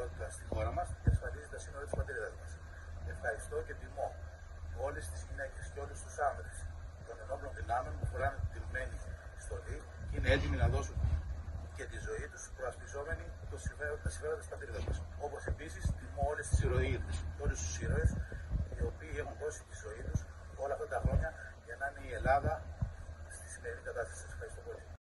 σταθερότητα στη χώρα μας και ασφαλίζει τα σύνορα της πατρίδας μας. Ευχαριστώ και τιμώ όλες τις γυναίκες και όλους τους άνδρες των ενόπλων δυνάμεων που φοράνε την τιμμένη στολή και είναι έτοιμοι να δώσουν και τη ζωή τους προασπιζόμενοι τα συμφέροντα της πατρίδας μας. Όπως επίσης τιμώ όλες τις ηρωίδες και όλους τους ήρωες οι οποίοι έχουν δώσει τη ζωή τους όλα αυτά τα χρόνια για να είναι η Ελλάδα στη σημερινή κατάσταση.